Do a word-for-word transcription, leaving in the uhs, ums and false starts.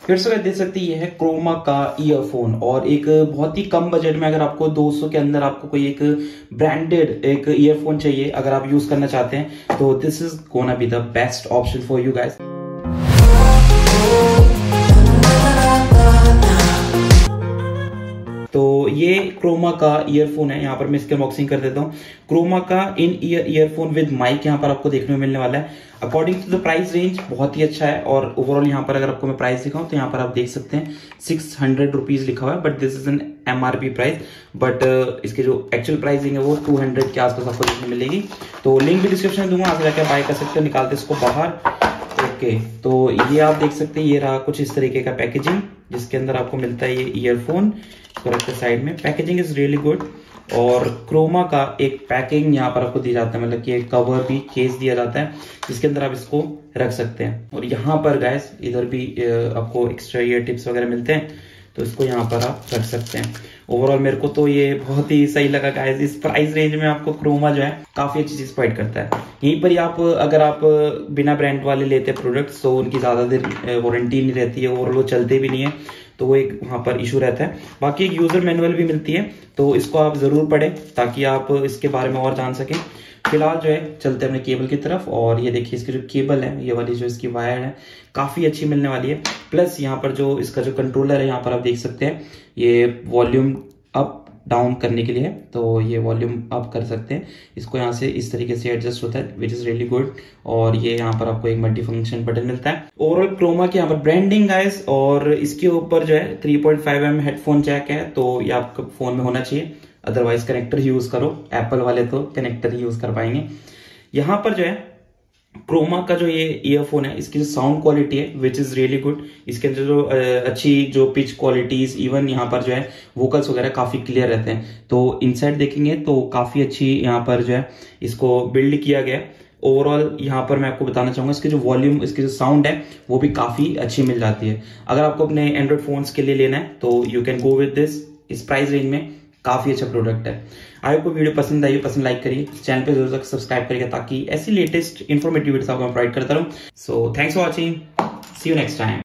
फिर से देख सकते हैं ये है क्रोमा का ईयरफोन, और एक बहुत ही कम बजट में अगर आपको दो सौ के अंदर आपको कोई एक ब्रांडेड एक ईयरफोन चाहिए अगर आप यूज करना चाहते हैं तो this is gonna be the best option for you guys. तो ये क्रोमा का ईयरफोन है, यहाँ पर मैं इसकी अनबॉक्सिंग कर देता हूँ। क्रोमा का in ear earphone with mic यहाँ पर आपको देखने को मिलने वाला है। According to the price range बहुत ही अच्छा है, और ओवरऑल यहाँ पर अगर आपको मैं प्राइस दिखाऊं तो यहाँ पर आप देख सकते हैं सिक्स हंड्रेड रुपीज लिखा हुआ है, but this is an MRP price, but इसके जो एक्चुअल प्राइसिंग है वो टू हंड्रेड के आसपास आपको देखने मिलेगी। तो लिंक भी डिस्क्रिप्शन में दूंगा, आगे जाकर बाय कर सकते हो। निकालते इसको बाहर। ओके, तो ये आप देख सकते हैं ये रहा कुछ इस तरीके का पैकेजिंग जिसके अंदर आपको मिलता है ये ईयरफोन। इसको रखते साइड में, पैकेजिंग इज रियली गुड, और क्रोमा का एक पैकिंग यहाँ पर आपको दिया जाता है, मतलब कि एक कवर भी केस दिया जाता है जिसके अंदर आप इसको रख सकते हैं। और यहाँ पर गाइस इधर भी आपको एक्स्ट्रा ईयर टिप्स वगैरह मिलते हैं, तो इसको यहाँ पर आप रख सकते हैं। ओवरऑल मेरे को तो ये बहुत ही सही लगा गाइस, इस प्राइस रेंज में आपको क्रोमा जो है काफी अच्छी चीज प्रोवाइड करता है। यहीं पर ही आप अगर आप बिना ब्रांड वाले लेते हैं प्रोडक्ट्स तो उनकी ज्यादा देर वारंटी नहीं रहती है और वो चलते भी नहीं है, तो वो एक वहां पर इशू रहता है। बाकी एक यूजर मैनुअल भी मिलती है, तो इसको आप जरूर पढ़ें ताकि आप इसके बारे में और जान सकें। फिलहाल जो है चलते हैं अपने केबल की तरफ, और ये देखिए इसकी जो केबल है, ये वाली जो इसकी वायर है काफी अच्छी मिलने वाली है। प्लस यहाँ पर जो इसका जो कंट्रोलर है यहाँ पर आप देख सकते हैं ये वॉल्यूम अप डाउन करने के लिए है, तो ये वॉल्यूम अप कर सकते हैं। इसको यहाँ से इस तरीके से एडजस्ट होता है विच इज रियली गुड, और ये यहाँ पर आपको एक मल्टी फंक्शन बटन मिलता है। ओवरऑल क्रोमा के यहाँ पर ब्रांडिंग गाइस, और इसके ऊपर जो है three point five M headphone jack है, तो ये आपके फोन में होना चाहिए, अदरवाइज कनेक्टर ही यूज करो। एप्पल वाले तो कनेक्टर ही यूज कर पाएंगे। यहाँ पर जो है क्रोमा का जो ये ईयरफोन है इसकी जो साउंड क्वालिटी है विच इज रियली गुड, इसके अंदर जो अच्छी जो पिच क्वालिटीज, इवन यहाँ पर जो है वोकल्स वगैरह काफी क्लियर रहते हैं। तो इनसाइड देखेंगे तो काफी अच्छी यहाँ पर जो है इसको बिल्ड किया गया। ओवरऑल यहाँ पर मैं आपको बताना चाहूंगा इसकी जो वॉल्यूम, इसकी जो साउंड है वो भी काफी अच्छी मिल जाती है। अगर आपको अपने एंड्रॉइड फोन्स के लिए लेना है तो you can go with this, इस प्राइस रेंज में काफी अच्छा प्रोडक्ट है। आई होप वीडियो पसंद आई, पसंद लाइक करिए, चैनल पे जरूर सब्सक्राइब करिए ताकि ऐसी लेटेस्ट इन्फॉर्मेटिव वीडियोस आपको मैं प्रोवाइड करता रहूं। सो thanks for watching, see you next time.